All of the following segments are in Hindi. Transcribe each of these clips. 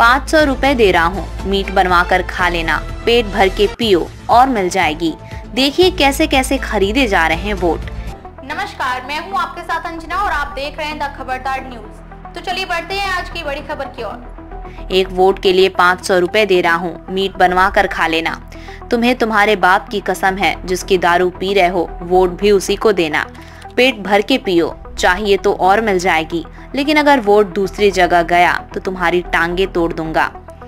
500 रुपए दे रहा हूँ, मीट बनवा कर खा लेना, पेट भर के पियो और मिल जाएगी। देखिए कैसे कैसे खरीदे जा रहे हैं वोट। नमस्कार, मैं हूँ आपके साथ अंजना और आप देख रहे हैं द खबरदार न्यूज। तो चलिए बढ़ते हैं आज की बड़ी खबर की ओर। एक वोट के लिए 500 रुपए दे रहा हूँ, मीट बनवा कर खा लेना। तुम्हें तुम्हारे बाप की कसम है, जिसकी दारू पी रहे हो वोट भी उसी को देना। पेट भर के पियो, चाहिए तो और मिल जाएगी, लेकिन अगर वोट दूसरी जगह गया तो तुम्हारी टांगे तोड़ दूंगा।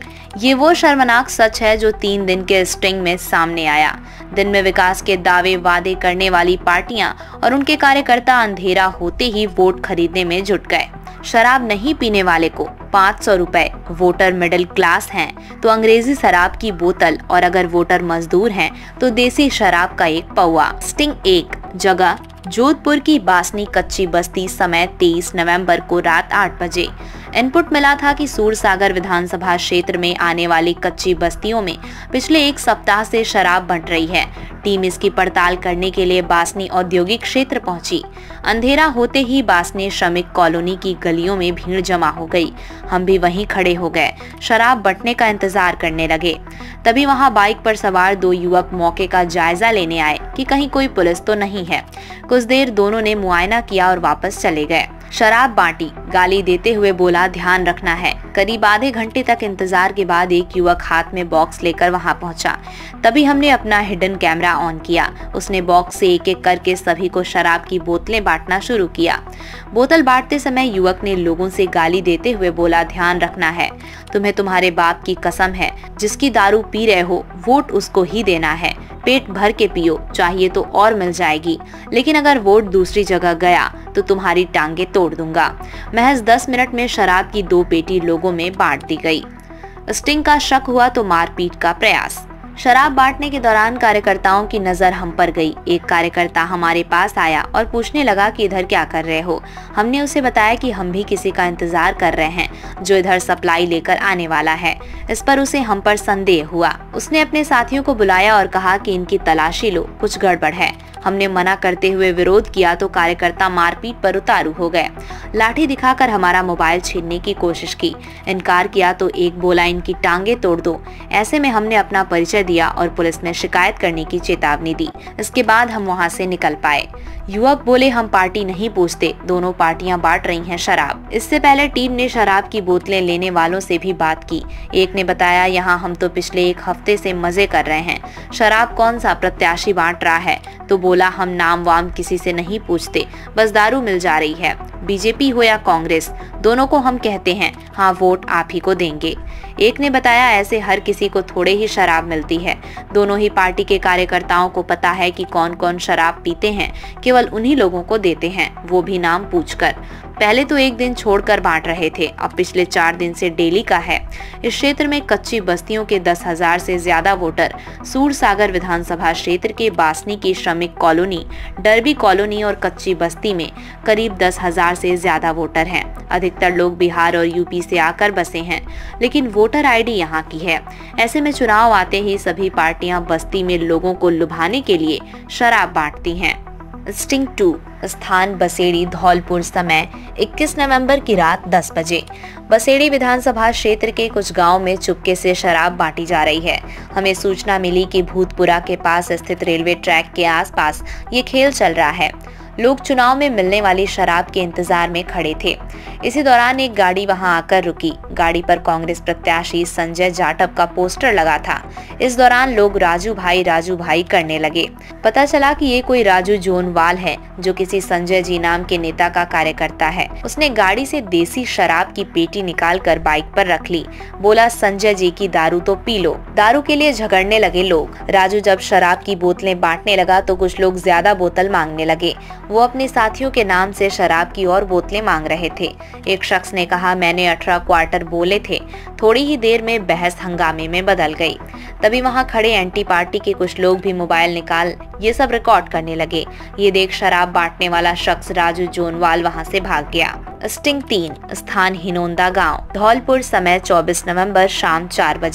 ये वो शर्मनाक सच है जो 3 दिन के स्टिंग में सामने आया। दिन में विकास के दावे वादे करने वाली पार्टियां और उनके कार्यकर्ता अंधेरा होते ही वोट खरीदने में जुट गए। शराब नहीं पीने वाले को 500 रुपए, वोटर मिडिल क्लास हैं तो अंग्रेजी शराब की बोतल, और अगर वोटर मजदूर हैं तो देसी शराब का एक पौवा। स्टिंग 1, जगह जोधपुर की बासनी कच्ची बस्ती, समय 23 नवंबर को रात 8 बजे। इनपुट मिला था कि सूरसागर विधानसभा क्षेत्र में आने वाली कच्ची बस्तियों में पिछले 1 सप्ताह से शराब बंट रही है। टीम इसकी पड़ताल करने के लिए बासनी औद्योगिक क्षेत्र पहुंची। अंधेरा होते ही बासनी श्रमिक कॉलोनी की गलियों में भीड़ जमा हो गई। हम भी वहीं खड़े हो गए, शराब बंटने का इंतजार करने लगे। तभी वहां बाइक पर सवार 2 युवक मौके का जायजा लेने आए कि कहीं कोई पुलिस तो नहीं है। कुछ देर दोनों ने मुआयना किया और वापस चले गए। शराब बांटी, गाली देते हुए बोला ध्यान रखना है। करीब आधे घंटे तक इंतजार के बाद एक युवक हाथ में बॉक्स लेकर वहां पहुंचा। तभी हमने अपना हिडन कैमरा ऑन किया। उसने बॉक्स से एक एक करके सभी को शराब की बोतलें बांटना शुरू किया। बोतल बांटते समय युवक ने लोगों से गाली देते हुए बोला ध्यान रखना है, तुम्हें तुम्हारे बाप की कसम है, जिसकी दारू पी रहे हो वोट उसको ही देना है। पेट भर के पियो, चाहिए तो और मिल जाएगी, लेकिन अगर वोट दूसरी जगह गया तो तुम्हारी टांगे तोड़ दूंगा। महज 10 मिनट में शराब की 2 पेटी लोगों में बांट दी गई। स्टिंग का शक हुआ तो मारपीट का प्रयास। शराब बांटने के दौरान कार्यकर्ताओं की नजर हम पर गई। एक कार्यकर्ता हमारे पास आया और पूछने लगा कि इधर क्या कर रहे हो। हमने उसे बताया कि हम भी किसी का इंतजार कर रहे हैं जो इधर सप्लाई लेकर आने वाला है। इस पर उसे हम पर संदेह हुआ। उसने अपने साथियों को बुलाया और कहा कि इनकी तलाशी लो, कुछ गड़बड़ है। हमने मना करते हुए विरोध किया तो कार्यकर्ता मारपीट पर उतारू हो गए। लाठी दिखाकर हमारा मोबाइल छीनने की कोशिश की। इनकार किया तो एक बोला इनकी टांगे तोड़ दो। ऐसे में हमने अपना परिचय दिया और पुलिस में शिकायत करने की चेतावनी दी। इसके बाद हम वहां से निकल पाए। युवक बोले हम पार्टी नहीं पूछते, दोनों पार्टियां बांट रही हैं शराब। इससे पहले टीम ने शराब की बोतलें लेने वालों से भी बात की। एक ने बताया यहाँ हम तो पिछले 1 हफ्ते से मजे कर रहे हैं, शराब कौन सा प्रत्याशी बांट रहा है। तो बोला हम नाम वाम किसी से नहीं पूछते, बस दारू मिल जा रही है। बीजेपी हो या कांग्रेस, दोनों को हम कहते हैं हाँ वोट आप ही को देंगे। एक ने बताया ऐसे हर किसी को थोड़े ही शराब मिलती है, दोनों ही पार्टी के कार्यकर्ताओं को पता है कि कौन कौन शराब पीते हैं, केवल उन्हीं लोगों को देते हैं, वो भी नाम पूछकर। पहले तो 1 दिन छोड़कर बांट रहे थे, अब पिछले 4 दिन से डेली का है। इस क्षेत्र में कच्ची बस्तियों के 10,000 से ज्यादा वोटर सूरसागर विधानसभा क्षेत्र के बासनी की श्रमिक कॉलोनी, डरबी कॉलोनी और कच्ची बस्ती में करीब 10,000 से ज्यादा वोटर हैं। अधिकतर लोग बिहार और यूपी से आकर बसे हैं, लेकिन वोटर आईडी यहाँ की है। ऐसे में चुनाव आते ही सभी पार्टियां बस्ती में लोगों को लुभाने के लिए शराब बांटती हैं। स्टिंग 2, स्थान बसेड़ी, धौलपुर, समय 21 नवंबर की रात 10 बजे। बसेड़ी विधानसभा क्षेत्र के कुछ गांव में चुपके से शराब बांटी जा रही है। हमें सूचना मिली कि भूतपुरा के पास स्थित रेलवे ट्रैक के आसपास ये खेल चल रहा है। लोग चुनाव में मिलने वाली शराब के इंतजार में खड़े थे। इसी दौरान एक गाड़ी वहां आकर रुकी। गाड़ी पर कांग्रेस प्रत्याशी संजय जाटव का पोस्टर लगा था। इस दौरान लोग राजू भाई करने लगे। पता चला कि ये कोई राजू जोनवाल है जो किसी संजय जी नाम के नेता का कार्यकर्ता है। उसने गाड़ी से देसी शराब की पेटी निकालकर बाइक पर रख ली। बोला संजय जी की दारू तो पी लो। दारू के लिए झगड़ने लगे लोग। राजू जब शराब की बोतलें बांटने लगा तो कुछ लोग ज्यादा बोतल मांगने लगे। वो अपने साथियों के नाम से शराब की और बोतलें मांग रहे थे। एक शख्स ने कहा मैंने 18 क्वार्टर बोले थे। थोड़ी ही देर में बहस हंगामे में बदल गई। तभी वहां खड़े एंटी पार्टी के कुछ लोग भी मोबाइल निकाल ये सब रिकॉर्ड करने लगे। ये देख शराब बांटने वाला शख्स राजू जोनवाल वहां से भाग गया। स्टिंग 3, स्थान हिनोंदा गांव, धौलपुर, समय 24 नवंबर शाम 4 बजे।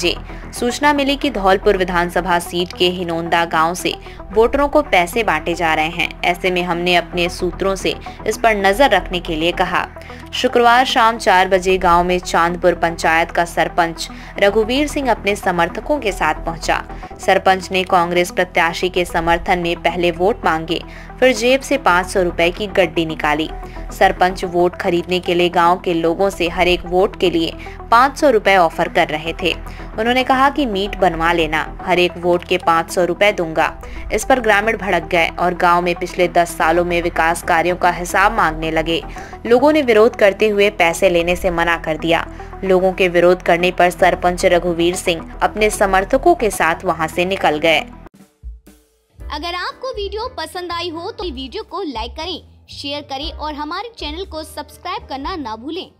सूचना मिली कि धौलपुर विधानसभा सीट के हिनोंदा गांव से वोटरों को पैसे बांटे जा रहे हैं। ऐसे में हमने अपने सूत्रों से इस पर नजर रखने के लिए कहा। शुक्रवार शाम 4 बजे गांव में चांदपुर पंचायत का सरपंच रघुवीर सिंह अपने समर्थकों के साथ पहुंचा। सरपंच ने कांग्रेस प्रत्याशी के समर्थन में पहले वोट मांगे, फिर जेब से 500 रुपए की गड्डी निकाली। सरपंच वोट खरीदने के लिए गांव के लोगों से हर एक वोट के लिए 500 रुपए ऑफर कर रहे थे। उन्होंने कहा कि मीट बनवा लेना, हर एक वोट के 500 रुपए दूंगा। इस पर ग्रामीण भड़क गए और गांव में पिछले 10 सालों में विकास कार्यों का हिसाब मांगने लगे। लोगों ने विरोध करते हुए पैसे लेने से मना कर दिया। लोगों के विरोध करने पर सरपंच रघुवीर सिंह अपने समर्थकों के साथ वहां से निकल गए। अगर आपको वीडियो पसंद आई हो तो वीडियो को लाइक करें, शेयर करें और हमारे चैनल को सब्सक्राइब करना ना भूलें।